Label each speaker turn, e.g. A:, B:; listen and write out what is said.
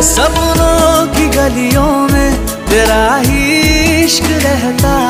A: सपनों की गलियों में तेरा ही इश्क रहता